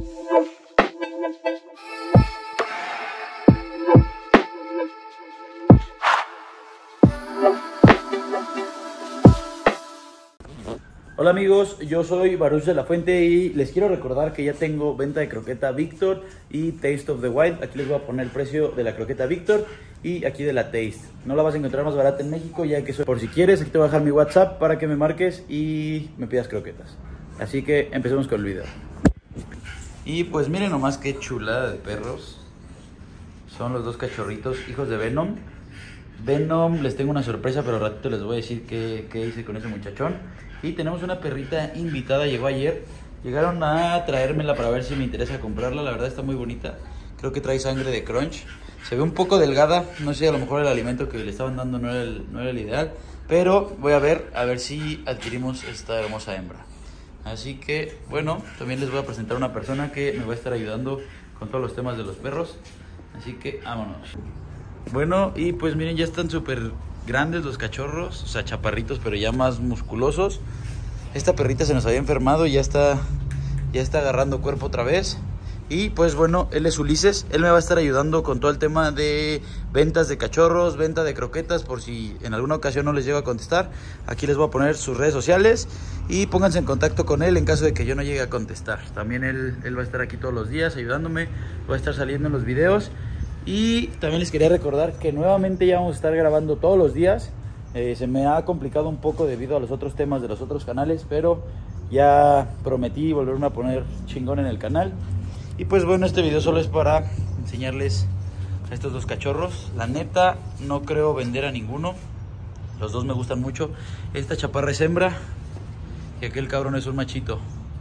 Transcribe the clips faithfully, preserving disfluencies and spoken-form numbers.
Hola amigos, yo soy Baruch de la Fuente y les quiero recordar que ya tengo venta de croqueta Victor y Taste of the Wild. Aquí les voy a poner el precio de la croqueta Victor y aquí de la Taste. No la vas a encontrar más barata en México, ya que soy, por si quieres, aquí te voy a dejar mi WhatsApp para que me marques y me pidas croquetas. Así que empecemos con el video. Y pues miren nomás qué chulada de perros. Son los dos cachorritos, hijos de Venom. Venom, les tengo una sorpresa, pero al ratito les voy a decir qué, qué hice con ese muchachón. Y tenemos una perrita invitada, llegó ayer. Llegaron a traérmela para ver si me interesa comprarla. La verdad está muy bonita. Creo que trae sangre de crunch. Se ve un poco delgada. No sé, a lo mejor el alimento que le estaban dando no era el, no era el ideal. Pero voy a ver, a ver si adquirimos esta hermosa hembra. Así que, bueno, también les voy a presentar a una persona que me va a estar ayudando con todos los temas de los perros. Así que, vámonos. Bueno, y pues miren, ya están súper grandes los cachorros, o sea, chaparritos, pero ya más musculosos. Esta perrita se nos había enfermado y ya está, ya está agarrando cuerpo otra vez. Y pues bueno, él es Ulises, él me va a estar ayudando con todo el tema de ventas de cachorros, venta de croquetas, por si en alguna ocasión no les llego a contestar. Aquí les voy a poner sus redes sociales y pónganse en contacto con él en caso de que yo no llegue a contestar. También él, él va a estar aquí todos los días ayudándome, va a estar saliendo en los videos. Y también les quería recordar que nuevamente ya vamos a estar grabando todos los días. eh, Se me ha complicado un poco debido a los otros temas de los otros canales, pero ya prometí volverme a poner chingón en el canal. Y pues bueno, este video solo es para enseñarles a estos dos cachorros. La neta, no creo vender a ninguno. Los dos me gustan mucho. Esta chaparra es hembra y aquel cabrón es un machito.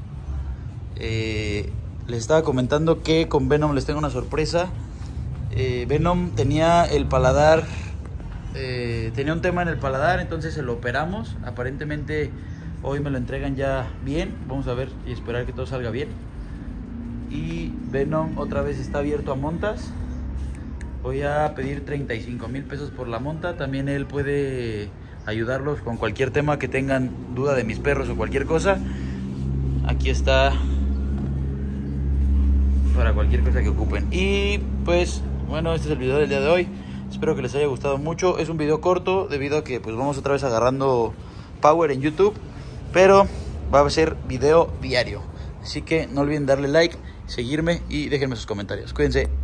eh, Les estaba comentando que con Venom les tengo una sorpresa. Eh, Venom tenía el paladar, eh, tenía un tema en el paladar, entonces se lo operamos. Aparentemente hoy me lo entregan ya bien. Vamos a ver y esperar que todo salga bien. Y Venom otra vez está abierto a montas. Voy a pedir treinta y cinco mil pesos por la monta. También él puede ayudarlos con cualquier tema que tengan duda de mis perros o cualquier cosa. Aquí está para cualquier cosa que ocupen. Y pues bueno, este es el video del día de hoy. Espero que les haya gustado mucho. Es un video corto debido a que pues vamos otra vez agarrando power en YouTube, pero va a ser video diario. Así que no olviden darle like, seguirme y déjenme sus comentarios. Cuídense.